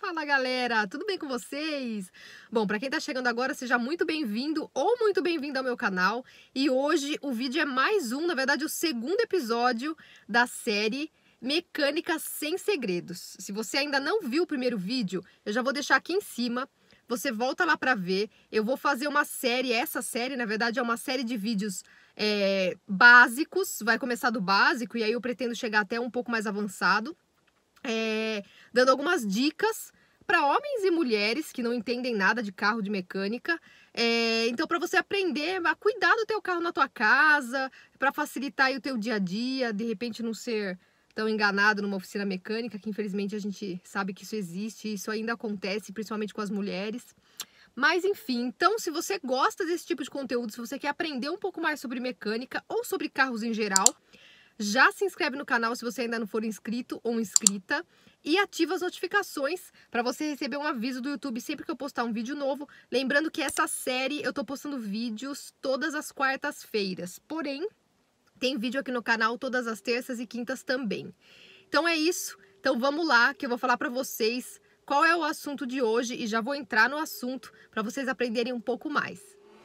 Fala galera, tudo bem com vocês? Bom, para quem tá chegando agora, seja muito bem-vindo ou muito bem-vinda ao meu canal. E hoje o vídeo é mais um, na verdade o segundo episódio da série Mecânica Sem Segredos. Se você ainda não viu o primeiro vídeo, eu já vou deixar aqui em cima. Você volta lá para ver. Eu vou fazer uma série, essa série na verdade é uma série de vídeos básicos. Vai começar do básico e aí eu pretendo chegar até um pouco mais avançado. Dando algumas dicas para homens e mulheres que não entendem nada de carro, de mecânica. Então, para você aprender a cuidar do teu carro na tua casa, para facilitar aí o teu dia a dia, de repente não ser tão enganado numa oficina mecânica, que infelizmente a gente sabe que isso existe, e isso ainda acontece, principalmente com as mulheres. Mas enfim, então se você gosta desse tipo de conteúdo, se você quer aprender um pouco mais sobre mecânica ou sobre carros em geral, já se inscreve no canal se você ainda não for inscrito ou inscrita e ativa as notificações para você receber um aviso do YouTube sempre que eu postar um vídeo novo. Lembrando que essa série eu tô postando vídeos todas as quartas-feiras, porém tem vídeo aqui no canal todas as terças e quintas também. Então é isso, então vamos lá que eu vou falar para vocês qual é o assunto de hoje e já vou entrar no assunto para vocês aprenderem um pouco mais.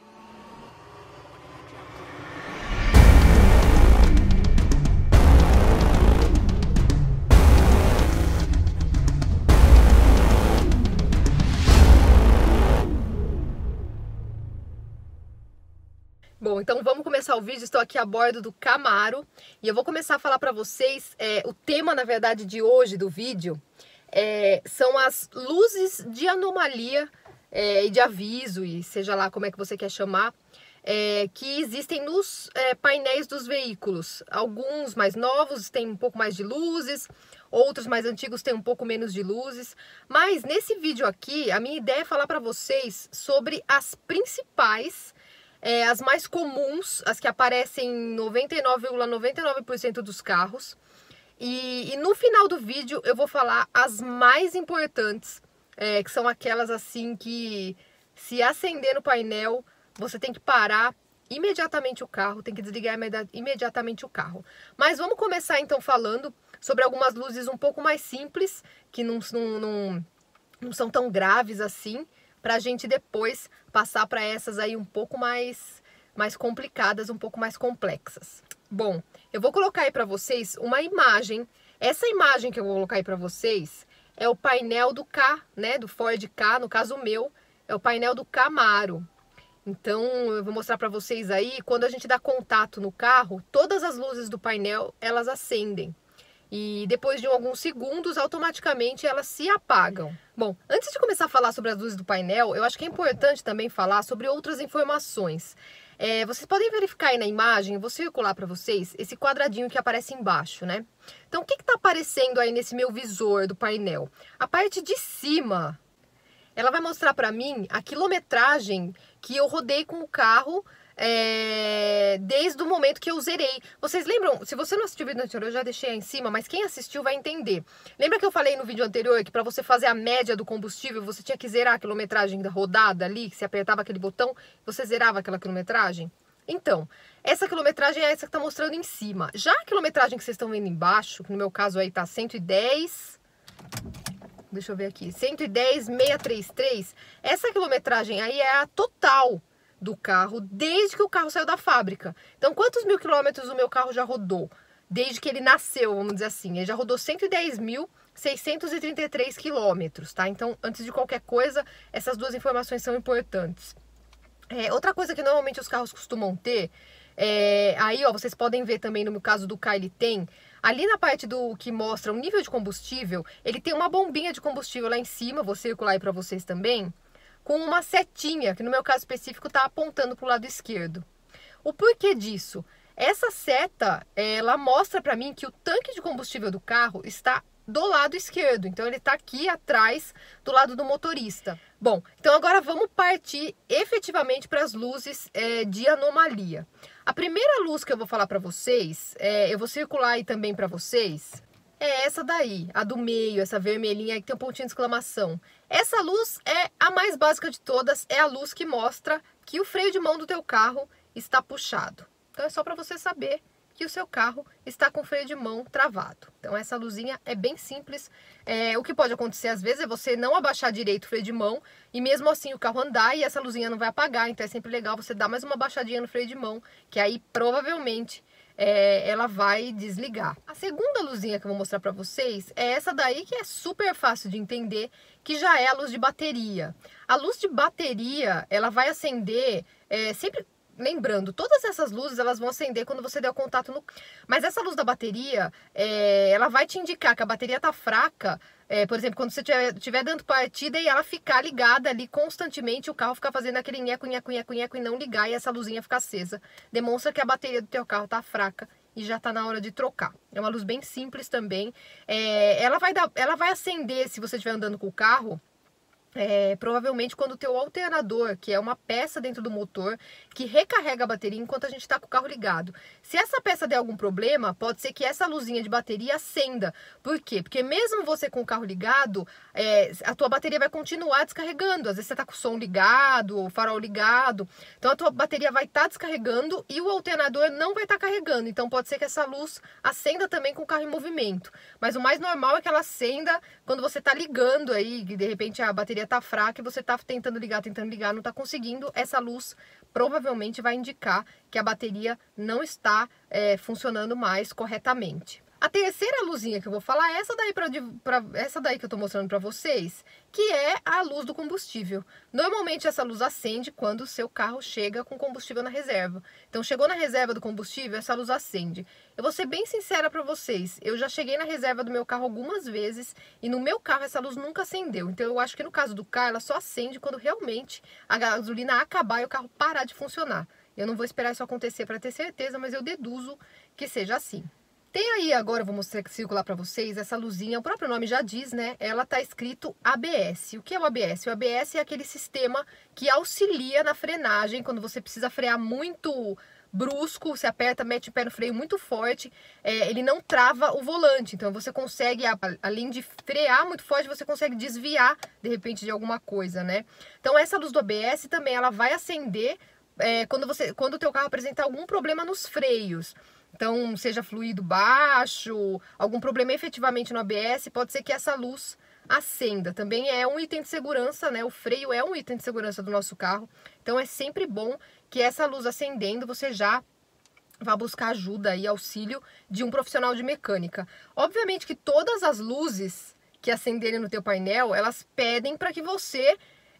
Bom, então vamos começar o vídeo. Estou aqui a bordo do Camaro e eu vou começar a falar para vocês, o tema na verdade de hoje do vídeo são as luzes de anomalia e de aviso, e seja lá como é que você quer chamar, que existem nos painéis dos veículos. Alguns mais novos têm um pouco mais de luzes, outros mais antigos têm um pouco menos de luzes, mas nesse vídeo aqui a minha ideia é falar para vocês sobre as principais, as mais comuns, as que aparecem em 99,99% dos carros. E no final do vídeo eu vou falar as mais importantes, que são aquelas assim que, se acender no painel, você tem que parar imediatamente o carro, tem que desligar imediatamente o carro. Mas vamos começar então falando sobre algumas luzes um pouco mais simples, que não são tão graves assim, para a gente depois passar para essas aí um pouco mais complicadas, um pouco mais complexas. Bom, eu vou colocar aí para vocês uma imagem. Essa imagem que eu vou colocar aí para vocês é o painel do K, né, do Ford Ka, no caso o meu, é o painel do Camaro. Então, eu vou mostrar para vocês aí, quando a gente dá contato no carro, todas as luzes do painel, elas acendem. E depois de alguns segundos, automaticamente elas se apagam. Bom, antes de começar a falar sobre as luzes do painel, eu acho que é importante também falar sobre outras informações. Vocês podem verificar aí na imagem, eu vou circular para vocês, esse quadradinho que aparece embaixo, né? Então, o que está aparecendo aí nesse meu visor do painel? A parte de cima, ela vai mostrar para mim a quilometragem que eu rodei com o carro desde o momento que eu zerei. Vocês lembram? Se você não assistiu o vídeo anterior, eu já deixei aí em cima, mas quem assistiu vai entender. Lembra que eu falei no vídeo anterior que para você fazer a média do combustível, você tinha que zerar a quilometragem da rodada ali, que você apertava aquele botão, você zerava aquela quilometragem? Então, essa quilometragem é essa que está mostrando em cima. Já a quilometragem que vocês estão vendo embaixo, que no meu caso aí tá 110... Deixa eu ver aqui, 110,633, essa quilometragem aí é a total do carro desde que o carro saiu da fábrica. Então, quantos mil quilômetros o meu carro já rodou? Desde que ele nasceu, vamos dizer assim. Ele já rodou 110.633 quilômetros, tá? Então, antes de qualquer coisa, essas duas informações são importantes. Outra coisa que normalmente os carros costumam ter, aí ó, vocês podem ver também no meu caso do Ka, ele tem, ali na parte do que mostra o nível de combustível, ele tem uma bombinha de combustível lá em cima, vou circular aí para vocês também, com uma setinha, que no meu caso específico está apontando para o lado esquerdo. O porquê disso? Essa seta, ela mostra para mim que o tanque de combustível do carro está do lado esquerdo, então ele está aqui atrás do lado do motorista. Bom, então agora vamos partir efetivamente para as luzes de anomalia. A primeira luz que eu vou falar para vocês, eu vou circular aí também para vocês, é essa daí, a do meio, essa vermelhinha aí que tem um pontinho de exclamação. Essa luz é a mais básica de todas, é a luz que mostra que o freio de mão do teu carro está puxado. Então é só para você saber que o seu carro está com o freio de mão travado. Então essa luzinha é bem simples. O que pode acontecer às vezes é você não abaixar direito o freio de mão e mesmo assim o carro andar e essa luzinha não vai apagar. Então é sempre legal você dar mais uma baixadinha no freio de mão, que aí provavelmente ela vai desligar. A segunda luzinha que eu vou mostrar para vocês é essa daí, que é super fácil de entender, que já é a luz de bateria. A luz de bateria, ela vai acender sempre... Lembrando, todas essas luzes elas vão acender quando você der o contato no... Mas essa luz da bateria, ela vai te indicar que a bateria está fraca. Por exemplo, quando você estiver dando partida e ela ficar ligada ali constantemente, o carro ficar fazendo aquele nheco, nheco, nheco, nheco e não ligar e essa luzinha ficar acesa. Demonstra que a bateria do teu carro está fraca e já está na hora de trocar. É uma luz bem simples também. Ela vai acender se você estiver andando com o carro. Provavelmente quando o teu alternador, que é uma peça dentro do motor, que recarrega a bateria enquanto a gente está com o carro ligado. Se essa peça der algum problema, pode ser que essa luzinha de bateria acenda. Por quê? Porque mesmo você com o carro ligado, a tua bateria vai continuar descarregando. Às vezes você está com o som ligado, o farol ligado. Então a tua bateria vai estar descarregando e o alternador não vai estar carregando. Então pode ser que essa luz acenda também com o carro em movimento. Mas o mais normal é que ela acenda quando você está ligando aí, que de repente a bateria tá fraca e você tá tentando ligar, não tá conseguindo. Essa luz provavelmente vai indicar que a bateria não está funcionando mais corretamente. A terceira luzinha que eu vou falar é essa daí que eu tô mostrando para vocês, que é a luz do combustível. Normalmente essa luz acende quando o seu carro chega com combustível na reserva. Então chegou na reserva do combustível, essa luz acende. Eu vou ser bem sincera para vocês, eu já cheguei na reserva do meu carro algumas vezes e no meu carro essa luz nunca acendeu. Então eu acho que no caso do carro ela só acende quando realmente a gasolina acabar e o carro parar de funcionar. Eu não vou esperar isso acontecer para ter certeza, mas eu deduzo que seja assim. Tem aí agora, eu vou mostrar circular para vocês, essa luzinha, o próprio nome já diz, né? Ela tá escrito ABS. O que é o ABS? O ABS é aquele sistema que auxilia na frenagem, quando você precisa frear muito brusco, você aperta, mete o pé no freio muito forte, ele não trava o volante. Então você consegue, além de frear muito forte, você consegue desviar, de repente, de alguma coisa, né? Então essa luz do ABS também, ela vai acender quando o teu carro apresentar algum problema nos freios. Então, seja fluido baixo, algum problema efetivamente no ABS, pode ser que essa luz acenda. Também é um item de segurança, né? O freio é um item de segurança do nosso carro. Então, é sempre bom que essa luz acendendo, você já vá buscar ajuda e auxílio de um profissional de mecânica. Obviamente que todas as luzes que acenderem no teu painel, elas pedem para que você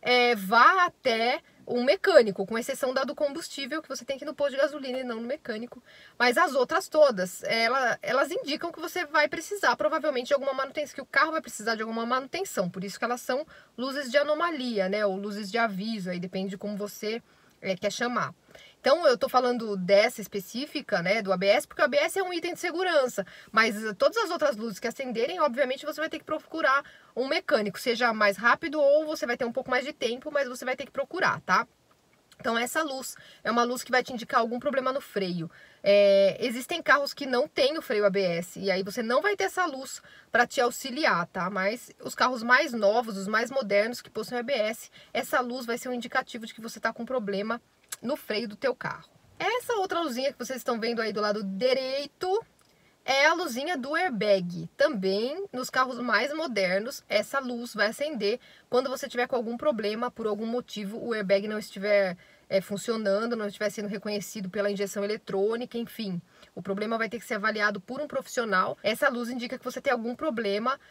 vá até um mecânico, com exceção da do combustível, que você tem que ir no posto de gasolina e não no mecânico. Mas as outras todas, elas indicam que você vai precisar provavelmente de alguma manutenção, que o carro vai precisar de alguma manutenção. Por isso que elas são luzes de anomalia, né? Ou luzes de aviso, aí depende de como você quer chamar. Então, eu tô falando dessa específica, né, do ABS, porque o ABS é um item de segurança, mas todas as outras luzes que acenderem, obviamente, você vai ter que procurar um mecânico, seja mais rápido ou você vai ter um pouco mais de tempo, mas você vai ter que procurar, tá? Então, essa luz é uma luz que vai te indicar algum problema no freio. Existem carros que não têm o freio ABS, e aí você não vai ter essa luz para te auxiliar, tá? Mas os carros mais novos, os mais modernos que possuem ABS, essa luz vai ser um indicativo de que você está com problema no freio do teu carro. Essa outra luzinha que vocês estão vendo aí do lado direito é a luzinha do airbag. Também nos carros mais modernos, essa luz vai acender quando você tiver com algum problema, por algum motivo o airbag não estiver funcionando, não estiver sendo reconhecido pela injeção eletrônica, enfim. O problema vai ter que ser avaliado por um profissional. Essa luz indica que você tem algum problema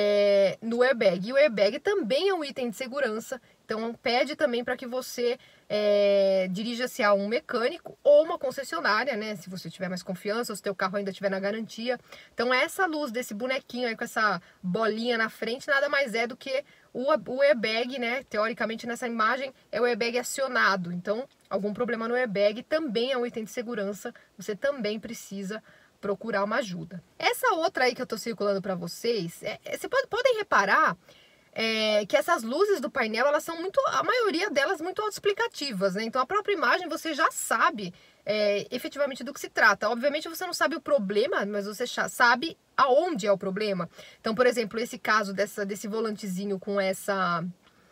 no airbag. E o airbag também é um item de segurança, então pede também para que você dirija-se a um mecânico ou uma concessionária, né? Se você tiver mais confiança, ou se teu carro ainda estiver na garantia. Então essa luz desse bonequinho aí com essa bolinha na frente nada mais é do que o airbag, né? Teoricamente nessa imagem é o airbag acionado. Então algum problema no airbag também é um item de segurança. Você também precisa procurar uma ajuda. Essa outra aí que eu tô circulando para vocês, vocês podem reparar que essas luzes do painel, elas são a maioria delas muito autoexplicativas, né? Então a própria imagem você já sabe efetivamente do que se trata. Obviamente você não sabe o problema, mas você já sabe aonde é o problema. Então, por exemplo, esse caso desse volantezinho com esse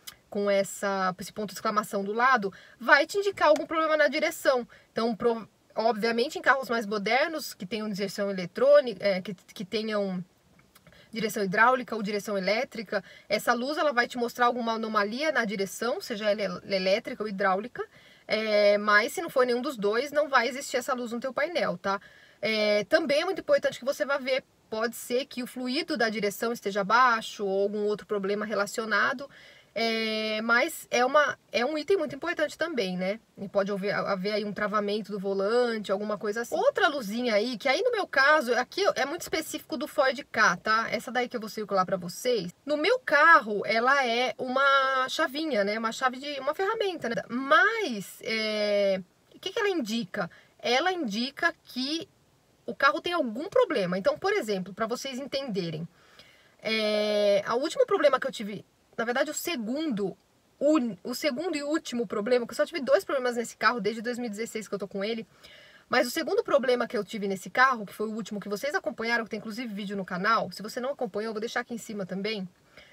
ponto de exclamação do lado, vai te indicar algum problema na direção. Então, obviamente em carros mais modernos, que tenham direção eletrônica, que tenham direção hidráulica ou direção elétrica, essa luz ela vai te mostrar alguma anomalia na direção, seja ela elétrica ou hidráulica, mas se não for nenhum dos dois, não vai existir essa luz no teu painel, tá? Também é muito importante que você vá ver, pode ser que o fluido da direção esteja baixo ou algum outro problema relacionado, mas é um item muito importante também, né? E pode haver aí um travamento do volante, alguma coisa assim. Outra luzinha aí, que aí no meu caso, aqui é muito específico do Ford Ka, tá? Essa daí que eu vou circular pra vocês. No meu carro, ela é uma chavinha, né? Uma ferramenta, né? Mas, o que ela indica? Ela indica que o carro tem algum problema. Então, por exemplo, para vocês entenderem, o último problema que eu tive, na verdade o segundo e último problema, que eu só tive 2 problemas nesse carro desde 2016 que eu tô com ele, mas o segundo problema que eu tive nesse carro, que foi o último que vocês acompanharam, que tem inclusive vídeo no canal, se você não acompanhou, eu vou deixar aqui em cima também,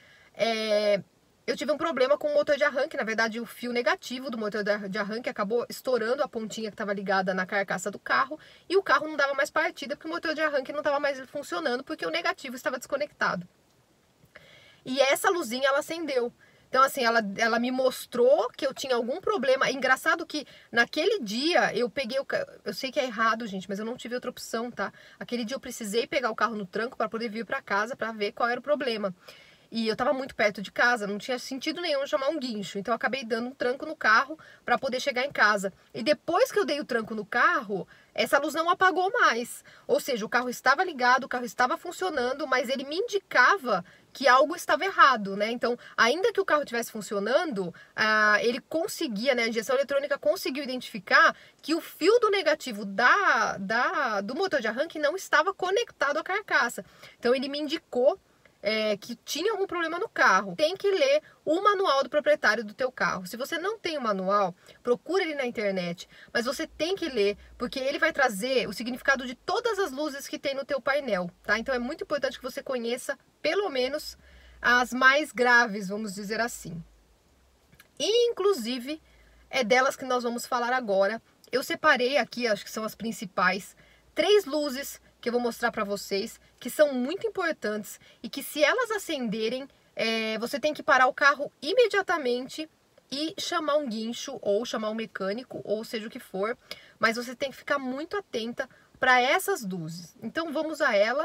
eu tive um problema com o motor de arranque, na verdade o fio negativo do motor de arranque acabou estourando a pontinha que estava ligada na carcaça do carro e o carro não dava mais partida porque o motor de arranque não estava mais funcionando porque o negativo estava desconectado. E essa luzinha ela acendeu. Então assim, ela me mostrou que eu tinha algum problema. É engraçado que naquele dia eu peguei eu sei que é errado, gente, mas eu não tive outra opção, tá? Aquele dia eu precisei pegar o carro no tranco para poder vir para casa para ver qual era o problema. E eu tava muito perto de casa, não tinha sentido nenhum chamar um guincho. Então eu acabei dando um tranco no carro para poder chegar em casa. E depois que eu dei o tranco no carro, essa luz não apagou mais. Ou seja, o carro estava ligado, o carro estava funcionando, mas ele me indicava que algo estava errado, né? Então, ainda que o carro estivesse funcionando, ele conseguia, né? A injeção eletrônica conseguiu identificar que o fio do negativo do motor de arranque não estava conectado à carcaça. Então, ele me indicou que tinha algum problema no carro. Tem que ler o manual do proprietário do teu carro. Se você não tem o manual, procura ele na internet, mas você tem que ler, porque ele vai trazer o significado de todas as luzes que tem no teu painel, tá? Então é muito importante que você conheça, pelo menos, as mais graves, vamos dizer assim. E, inclusive, é delas que nós vamos falar agora. Eu separei aqui, acho que são as principais, 3 luzes que eu vou mostrar para vocês, que são muito importantes e que se elas acenderem, você tem que parar o carro imediatamente e chamar um guincho ou chamar um mecânico ou seja o que for, mas você tem que ficar muito atenta para essas luzes. Então vamos a elas,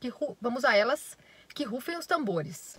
que rufem os tambores.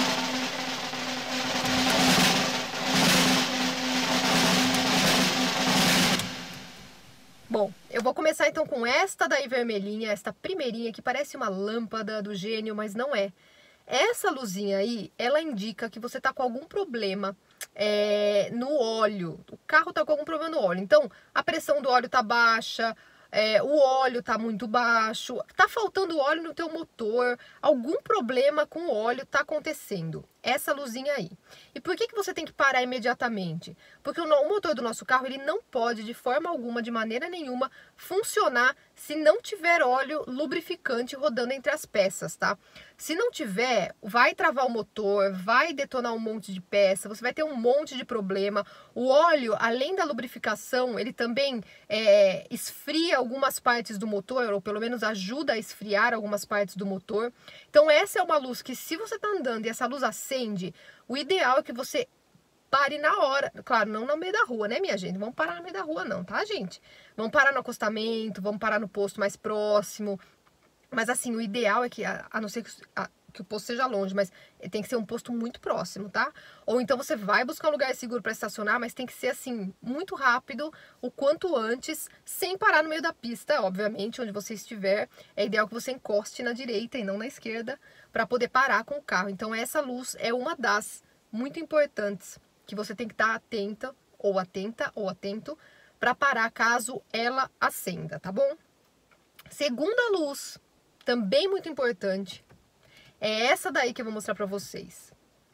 Bom, eu vou começar então com esta daí vermelhinha, esta primeirinha que parece uma lâmpada do gênio, mas não é. Essa luzinha aí, ela indica que você tá com algum problema no óleo. O carro tá com algum problema no óleo. Então, a pressão do óleo tá baixa, o óleo tá muito baixo, tá faltando óleo no teu motor, algum problema com o óleo tá acontecendo. Essa luzinha aí. E por que você tem que parar imediatamente? Porque o motor do nosso carro, ele não pode de forma alguma, de maneira nenhuma, funcionar se não tiver óleo lubrificante rodando entre as peças, tá? Se não tiver, vai travar o motor, vai detonar um monte de peça, você vai ter um monte de problema. O óleo, além da lubrificação, ele também esfria algumas partes do motor, ou pelo menos ajuda a esfriar algumas partes do motor. Então essa é uma luz que, se você tá andando e essa luz acende, o ideal é que você pare na hora. Claro, não no meio da rua, né, minha gente? Vamos parar no meio da rua não, tá, gente? Vamos parar no acostamento, vamos parar no posto mais próximo. Mas assim, o ideal é que, a não ser que o posto seja longe, mas tem que ser um posto muito próximo, tá? Ou então você vai buscar um lugar seguro para estacionar, mas tem que ser assim, muito rápido, o quanto antes, sem parar no meio da pista, obviamente, onde você estiver. É ideal que você encoste na direita e não na esquerda, para poder parar com o carro. Então essa luz é uma das muito importantes, que você tem que estar atenta, ou atento, para parar caso ela acenda, tá bom? Segunda luz, também muito importante, é essa daí que eu vou mostrar pra vocês.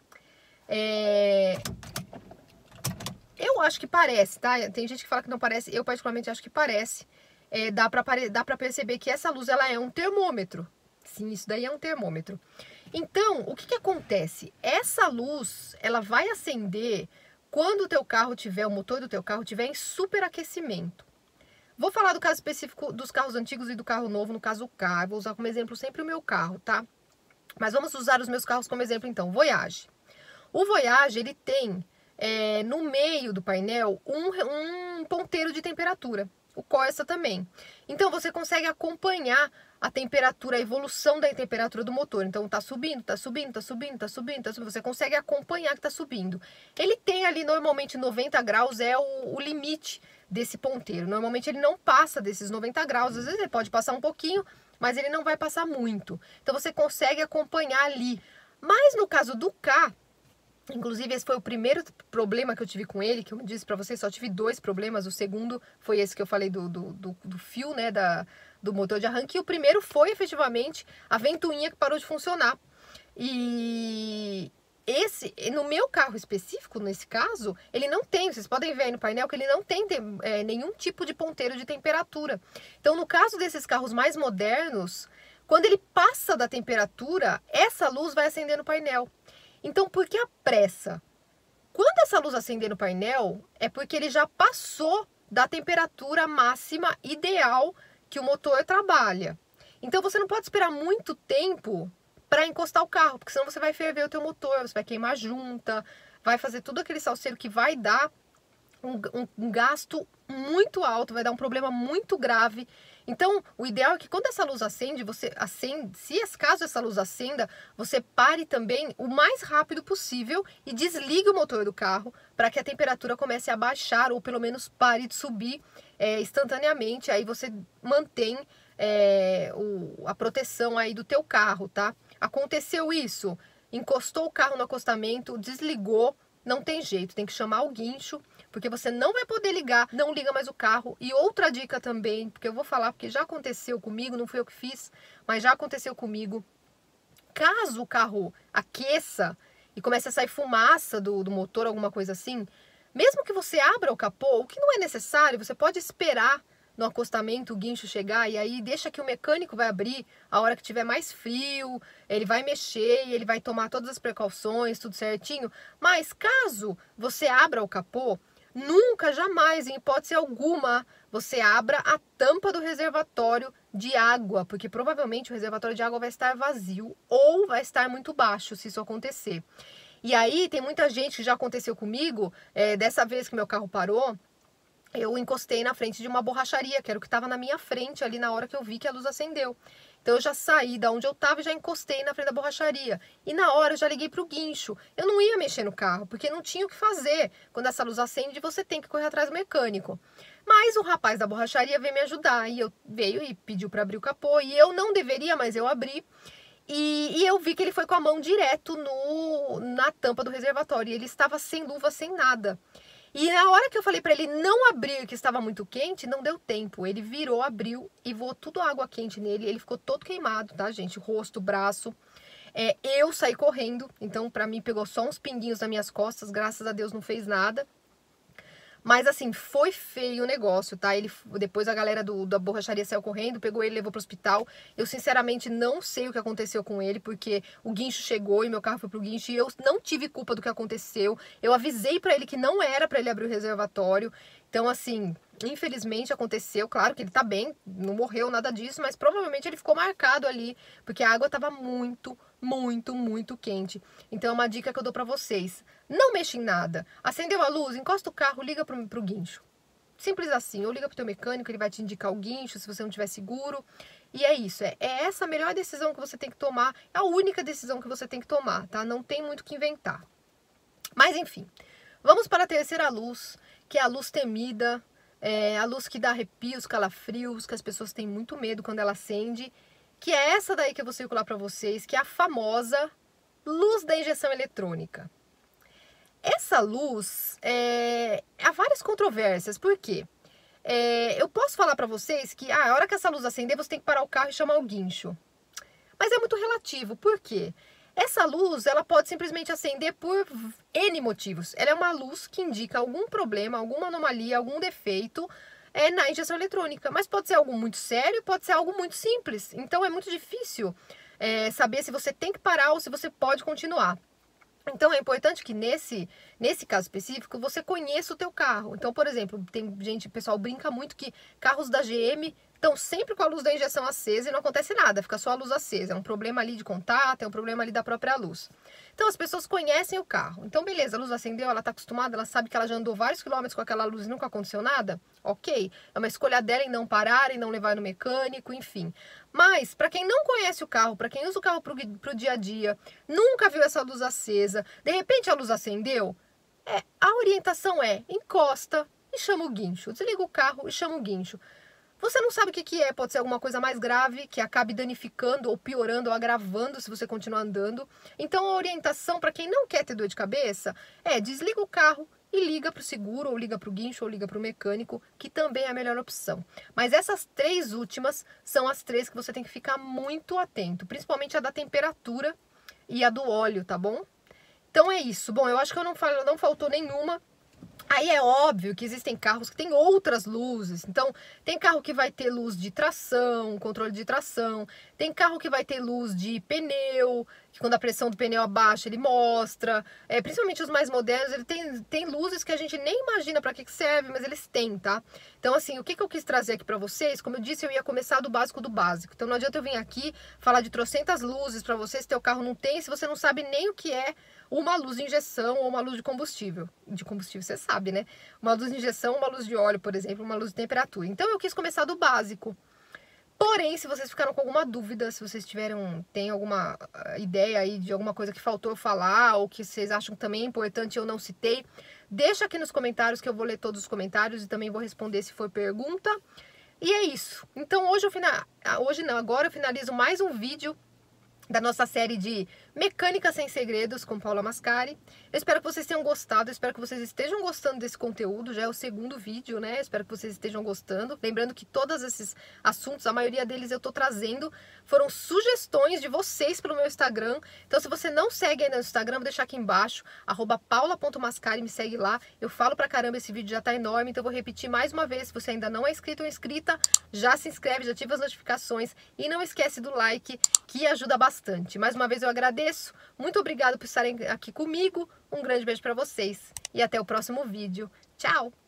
Eu acho que parece, tá? Tem gente que fala que não parece, eu particularmente acho que parece. Dá pra perceber que essa luz, ela é um termômetro. Sim, isso daí é um termômetro. Então, o que acontece? Essa luz, ela vai acender quando o teu carro tiver, o motor do teu carro tiver em superaquecimento. Vou falar do caso específico dos carros antigos e do carro novo, no caso o carro. Vou usar como exemplo sempre o meu carro, tá? Mas vamos usar os meus carros como exemplo então. Voyage. O Voyage, ele tem no meio do painel um ponteiro de temperatura. O Corsa também. Então você consegue acompanhar a temperatura, a evolução da temperatura do motor. Então tá subindo, tá subindo, tá subindo, tá subindo, tá subindo. Você consegue acompanhar que tá subindo. Ele tem ali normalmente 90 graus, é o limite desse ponteiro. Normalmente ele não passa desses 90 graus, às vezes ele pode passar um pouquinho, mas ele não vai passar muito. Então você consegue acompanhar ali. Mas no caso do K, inclusive esse foi o primeiro problema que eu tive com ele, que eu disse pra vocês, só tive 2 problemas. O segundo foi esse que eu falei do fio, né, do motor de arranque. E o primeiro foi efetivamente a ventoinha que parou de funcionar. E no meu carro específico, nesse caso, ele não tem, vocês podem ver aí no painel que ele não tem nenhum tipo de ponteiro de temperatura. Então, no caso desses carros mais modernos, quando ele passa da temperatura, essa luz vai acender no painel. Então, por que a pressa? Quando essa luz acender no painel, é porque ele já passou da temperatura máxima ideal que o motor trabalha. Então, você não pode esperar muito tempo para encostar o carro, porque senão você vai ferver o teu motor, você vai queimar junta, vai fazer tudo aquele salseiro que vai dar um gasto muito alto, vai dar um problema muito grave. Então, o ideal é que quando essa luz acende, caso essa luz acenda, você pare também o mais rápido possível e desligue o motor do carro para que a temperatura comece a baixar ou pelo menos pare de subir instantaneamente. Aí você mantém a proteção aí do teu carro, tá? Aconteceu isso, encostou o carro no acostamento, desligou, não tem jeito, tem que chamar o guincho, porque você não vai poder ligar, não liga mais o carro. E outra dica também, porque eu vou falar, porque já aconteceu comigo, não fui eu que fiz, mas já aconteceu comigo. Caso o carro aqueça e comece a sair fumaça do motor, alguma coisa assim, mesmo que você abra o capô, o que não é necessário, você pode esperar no acostamento o guincho chegar e aí deixa que o mecânico vai abrir a hora que tiver mais frio, ele vai mexer e ele vai tomar todas as precauções, tudo certinho. Mas caso você abra o capô, nunca, jamais, em hipótese alguma, você abra a tampa do reservatório de água, porque provavelmente o reservatório de água vai estar vazio ou vai estar muito baixo se isso acontecer. E aí tem muita gente que já aconteceu comigo, dessa vez que meu carro parou, eu encostei na frente de uma borracharia, que era o que estava na minha frente ali na hora que eu vi que a luz acendeu. Então eu já saí da onde eu estava e já encostei na frente da borracharia. E na hora eu já liguei para o guincho. Eu não ia mexer no carro, porque não tinha o que fazer. Quando essa luz acende, você tem que correr atrás do mecânico. Mas o rapaz da borracharia veio me ajudar. E veio e pediu para abrir o capô. E eu não deveria, mas eu abri. E eu vi que ele foi com a mão direto na tampa do reservatório. E ele estava sem luva, sem nada. E na hora que eu falei para ele não abrir, que estava muito quente, não deu tempo. Ele virou, abriu e voou tudo água quente nele. Ele ficou todo queimado, tá, gente? Rosto, braço. Eu saí correndo, então para mim pegou só uns pinguinhos nas minhas costas. Graças a Deus não fez nada. Mas assim, foi feio o negócio, tá? Depois a galera da borracharia saiu correndo, pegou ele e levou pro hospital. Eu sinceramente não sei o que aconteceu com ele, porque o guincho chegou e meu carro foi pro guincho e eu não tive culpa do que aconteceu. Eu avisei pra ele que não era pra ele abrir o reservatório. Então assim, infelizmente aconteceu. Claro que ele tá bem, não morreu, nada disso, mas provavelmente ele ficou marcado ali, porque a água tava muito, muito, muito quente. Então é uma dica que eu dou pra vocês. Não mexa em nada. Acendeu a luz, encosta o carro, liga pro guincho. Simples assim. Ou liga pro teu mecânico, ele vai te indicar o guincho se você não tiver seguro. E é isso. É essa a melhor decisão que você tem que tomar. É a única decisão que você tem que tomar, tá? Não tem muito o que inventar. Mas enfim. Vamos para a terceira luz, que é a luz temida. A luz que dá arrepios, calafrios, que as pessoas têm muito medo quando ela acende. Que é essa daí que eu vou circular para vocês, que é a famosa luz da injeção eletrônica. Essa luz, há várias controvérsias, por quê? Eu posso falar para vocês que a hora que essa luz acender, você tem que parar o carro e chamar o guincho. Mas é muito relativo, por quê? Essa luz, ela pode simplesmente acender por N motivos. Ela é uma luz que indica algum problema, alguma anomalia, algum defeito na injeção eletrônica. Mas pode ser algo muito sério, pode ser algo muito simples. Então é muito difícil saber se você tem que parar ou se você pode continuar. Então é importante que nesse caso específico você conheça o teu carro. Então, por exemplo, tem gente, o pessoal brinca muito que carros da GM estão sempre com a luz da injeção acesa e não acontece nada, fica só a luz acesa. É um problema ali de contato, é um problema ali da própria luz. Então as pessoas conhecem o carro. Então beleza, a luz acendeu, ela está acostumada, ela sabe que ela já andou vários quilômetros com aquela luz e nunca aconteceu nada. Ok, é uma escolha dela em não parar, em não levar no mecânico, enfim. Mas para quem não conhece o carro, para quem usa o carro pro dia a dia, nunca viu essa luz acesa, de repente a luz acendeu, a orientação é encosta e chama o guincho. Desliga o carro e chama o guincho. Você não sabe o que é, pode ser alguma coisa mais grave que acabe danificando ou piorando ou agravando se você continuar andando. Então a orientação para quem não quer ter dor de cabeça é desliga o carro e liga para o seguro, ou liga para o guincho, ou liga para o mecânico, que também é a melhor opção. Mas essas 3 últimas são as 3 que você tem que ficar muito atento, principalmente a da temperatura e a do óleo, tá bom? Então é isso. Bom, eu acho que não faltou nenhuma. Aí é óbvio que existem carros que têm outras luzes. Então, tem carro que vai ter luz de tração, controle de tração. Tem carro que vai ter luz de pneu, que quando a pressão do pneu abaixa, ele mostra. Principalmente os mais modernos, ele tem luzes que a gente nem imagina para que serve, mas eles têm, tá? Então, assim, o que eu quis trazer aqui para vocês? Como eu disse, eu ia começar do básico do básico. Então, não adianta eu vir aqui falar de trocentas luzes para vocês, se teu carro não tem, se você não sabe nem o que é uma luz de injeção ou uma luz de combustível. De combustível você sabe, né? Uma luz de injeção, uma luz de óleo, por exemplo, uma luz de temperatura. Então eu quis começar do básico. Porém, se vocês ficaram com alguma dúvida, se vocês têm alguma ideia aí de alguma coisa que faltou eu falar, ou que vocês acham que também é importante e eu não citei, deixa aqui nos comentários que eu vou ler todos os comentários e também vou responder se for pergunta. E é isso. Então agora eu finalizo mais um vídeo da nossa série de Mecânica Sem Segredos com Paula Mascari. Eu espero que vocês tenham gostado, eu espero que vocês estejam gostando desse conteúdo, já é o 2º vídeo, né? Eu espero que vocês estejam gostando. Lembrando que todos esses assuntos, a maioria deles eu tô trazendo, foram sugestões de vocês pelo meu Instagram. Então se você não segue ainda no Instagram, vou deixar aqui embaixo, @paula.mascari, me segue lá. Eu falo pra caramba, esse vídeo já tá enorme, então eu vou repetir mais uma vez. Se você ainda não é inscrito ou inscrita, já se inscreve, já ativa as notificações e não esquece do like, que ajuda bastante. Mais uma vez eu agradeço, muito obrigado por estarem aqui comigo, um grande beijo para vocês e até o próximo vídeo. Tchau!